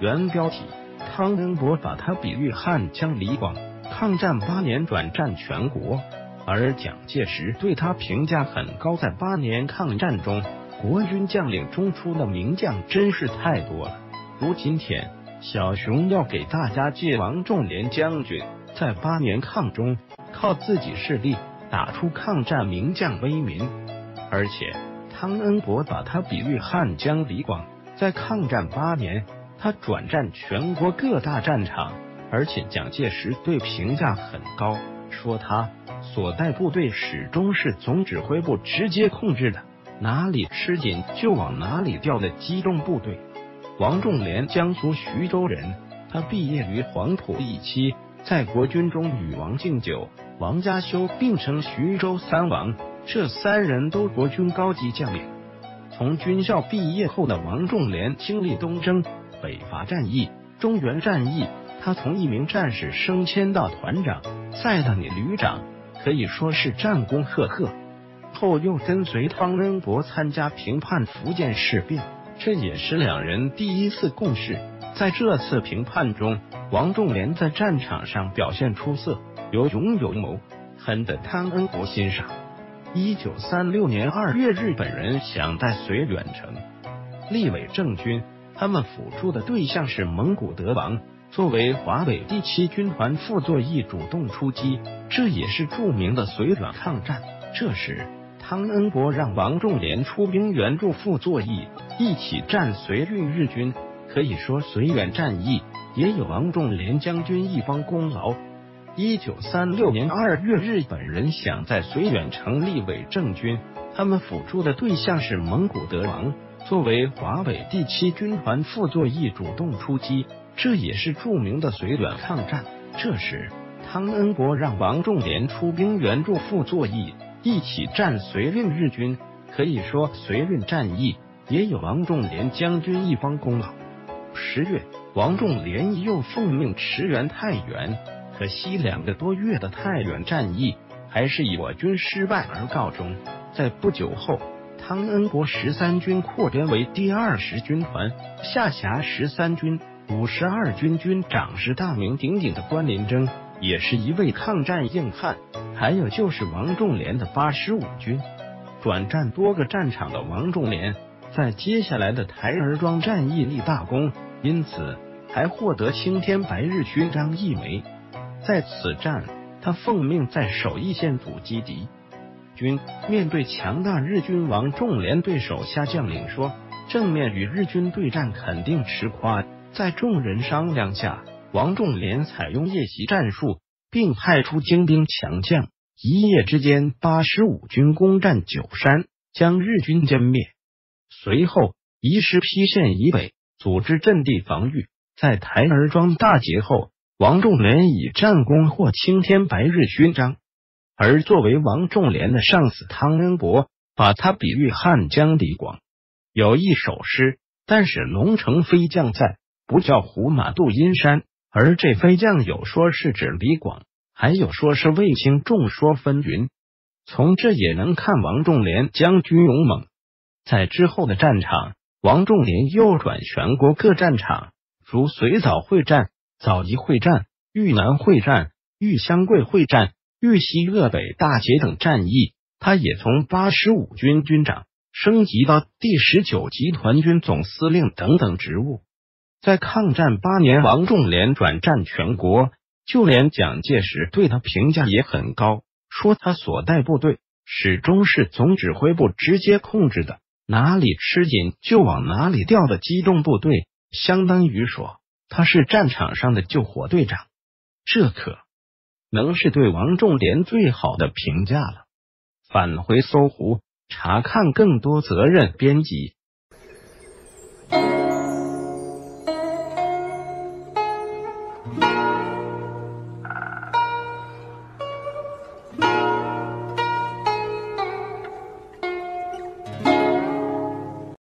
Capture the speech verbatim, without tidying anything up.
原标题：汤恩伯把他比喻汉江李广，抗战八年转战全国，而蒋介石对他评价很高。在八年抗战中，国军将领中出的名将真是太多了。如今天，小熊要给大家介王仲廉将军，在八年抗中靠自己势力打出抗战名将威名，而且汤恩伯把他比喻汉江李广，在抗战八年，他转战全国各大战场，而且蒋介石对评价很高，说他所带部队始终是总指挥部直接控制的，哪里吃紧就往哪里调的机动部队。王仲廉，江苏徐州人，他毕业于黄埔一期，在国军中与王敬久、王家修并称徐州三王，这三人都国军高级将领。从军校毕业后的王仲廉经历东征、北伐战役、中原战役，他从一名战士升迁到团长，再到女旅长，可以说是战功赫赫。后又跟随汤恩伯参加平叛福建事变，这也是两人第一次共事。在这次平叛中，王仲廉在战场上表现出色，有勇有谋，很得汤恩伯欣赏。一九三六年二月，日本人想在绥远城立伪政军，他们辅助的对象是蒙古德王，作为华北第七军团傅作义主动出击，这也是著名的绥远抗战。这时汤恩伯让王仲廉出兵援助傅作义，一起战绥运日军，可以说绥远战役也有王仲廉将军一方功劳。一九三六年二月，日本人想在绥远城立伪政军，他们辅助的对象是蒙古德王，作为华北第七军团傅作义主动出击，这也是著名的绥远抗战。这时汤恩伯让王仲廉出兵援助傅作义，一起战绥运日军，可以说绥运战役也有王仲廉将军一方功劳。十月，王仲廉又奉命驰援太原，可惜两个多月的太原战役还是以我军失败而告终。在不久后，汤恩伯十三军扩编为第二十军团，下辖十三军。五十二军军长是大名鼎鼎的关麟征，也是一位抗战硬汉。还有就是王仲廉的八十五军。转战多个战场的王仲廉，在接下来的台儿庄战役立大功，因此还获得青天白日勋章一枚。在此战，他奉命在首义县阻击敌军。面对强大日军，王仲廉对手下将领说，正面与日军对战肯定吃亏。在众人商量下，王仲廉采用夜袭战术，并派出精兵强将，一夜之间八十五军攻占九山，将日军歼灭。随后移师邳县以北，组织阵地防御。在台儿庄大捷后，王仲廉以战功获青天白日勋章。而作为王仲廉的上司汤恩伯，把他比喻汉江李广。有一首诗，但是龙城飞将在，不叫胡马度阴山，而这飞将有说是指李广，还有说是卫青，众说纷纭。从这也能看王仲廉将军勇猛。在之后的战场，王仲廉又转全国各战场，如绥枣会战、枣宜会战、豫南会战、豫湘桂会战、豫西鄂北大捷等战役，他也从八十五军军长升级到第十九集团军总司令等等职务。在抗战八年，王仲廉转战全国，就连蒋介石对他评价也很高，说他所带部队始终是总指挥部直接控制的，哪里吃紧就往哪里调的机动部队，相当于说他是战场上的救火队长。这可能是对王仲廉最好的评价了。返回搜狐，查看更多责任编辑